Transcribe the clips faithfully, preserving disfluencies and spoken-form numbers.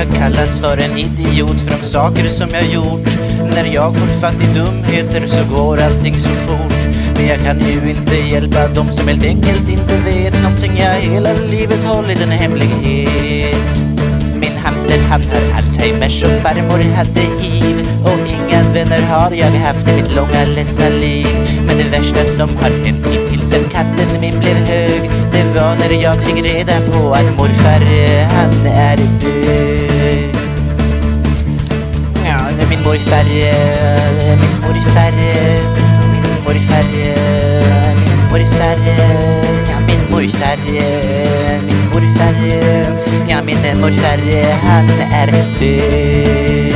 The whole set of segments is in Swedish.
jag kallas för en idiot för de saker som jag gjort. När jag får fattigdomheter så går allting så fort. Men jag kan ju inte hjälpa dem som helt enkelt inte vet någonting jag hela livet hållit en hemlighet. Min hamster han har Alzheimers och farmor hade hiv. Och inga vänner har jag haft i mitt långa ledsna liv. Men det värsta som har hänt hittills sen katten min blev hög, det var när jag fick reda på att morfar han är död. Ja, min morfar, min morfar, min morfar, min morfar, ja min morfar, min morfar, ja min morfar, han är död.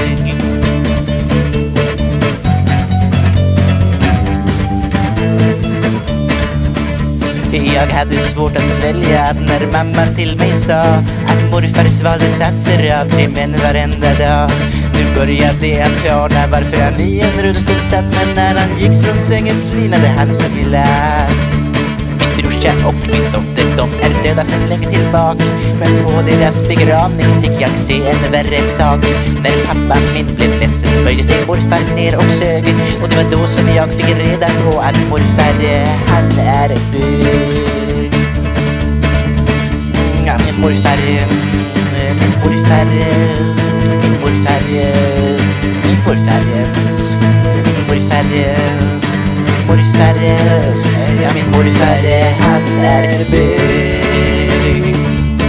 Jag hade svårt att svälja när mamma till mig sa att morfar svalde satser av tre män varenda dag. Nu började jag klarna varför han i en rullstol satt, men när han gick från sängen flinade han så glatt. Min brorsa och min dotter, de är döda sedan länge tillbaka, men på deras begravning fick jag se en värre sak. När pappa min blev ledsen böjde sig morfar ner och sög, och det var då som jag fick reda på att morfar han är bög. Ja, min morfar, min morfar, min morfar, min morfar, min morfar, morfar, ja min morfar han är bög.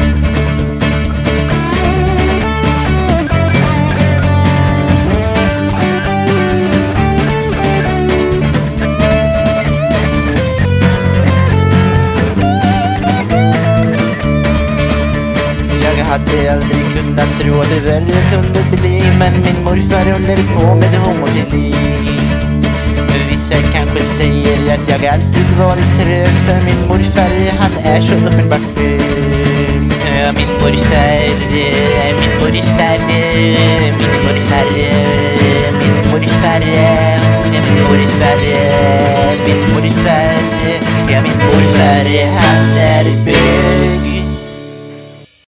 Jag hade aldrig kunnat tro att det värre kunde bli, men min morfar håller på med homofili. Vissa kanske säger att jag alltid varit trög, för min morfar han är så uppenbart bög. Ja, min morfar, min morfar, min morfar, min morfar, min morfar, min morfar, ja min morfar han är bög.